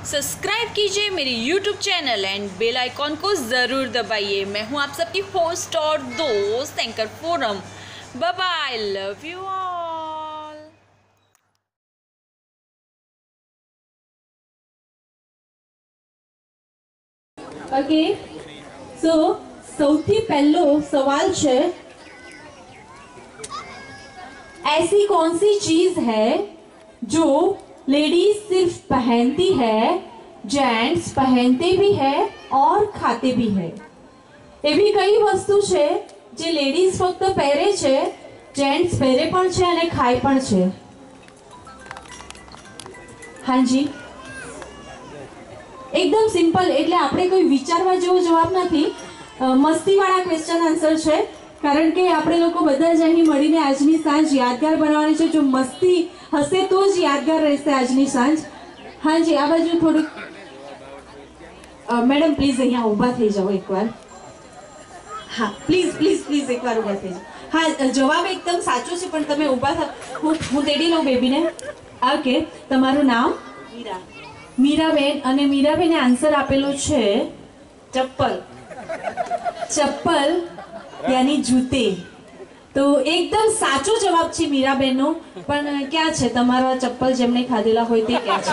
Subscribe कीजिए मेरी YouTube channel and bell icon को ज़रूर दबाइए। मैं हूं आप सबकी होस्ट और दोस्त anchor Foram. Bye bye, love you all. Okay, so સૌથી પહેલો સવાલ છે, ऐसी कौन सी चीज है जो लेडीज सिर्फ पहनती है, जेंट्स पहनते भी है और खाते भी है? એવી કઈ વસ્તુ છે જે લેડીઝ ફક્ત પહેરે છે, જેન્ટ્સ પહેરે પણ છે અને ખાય પણ છે? હાજી, એકદમ સિમ્પલ, એટલે આપણે કોઈ વિચારવા જેવો જવાબ નથી, મસ્તીવાળા ક્વેશ્ચન આન્સર છે, કારણ કે આપણે લોકો બધા જ અહીં મળીને આજની સાંજ યાદગાર બનાવવાની છે. જો મસ્તી હશે તો જ યાદગાર રહેશે આજની સાંજ. હાજી, આ બાજુ થોડુંક મેડમ પ્લીઝ અહીંયા ઊભા થઈ જાઓ એકવાર. હા, પ્લીઝ પ્લીઝ પ્લીઝ એકવાર ઊભા થઈ જાઓ. હા, જવાબ એકદમ સાચો છે, પણ તમે ઊભા થાઓ. હું તેડી લઉં બેબીને. ઓકે, તમારું નામ? મીરા. મીરાબેન. અને મીરાબેને આન્સર આપેલો છે ચપ્પલ. ચપ્પલ યાની જૂતે. તો એકદમ સાચો જવાબ છે મીરાબેનનો. પણ ક્યાં છે તમારા ચપ્પલ જેમણે ખાધેલા હોય તે? ક્યાં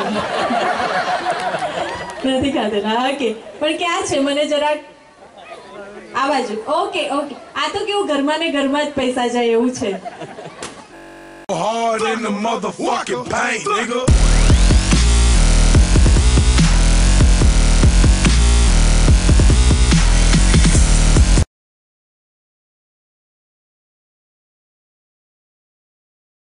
છે? નથી ખાધેલા. ઓકે, પણ ક્યાં છે? મને જરાક આ બાજુ. ઓકે ઓકે, આ તો કેવું ઘરમાં ને ઘરમાં જ પૈસા જાય એવું છે. Hard in the motherfucking paint, nigga.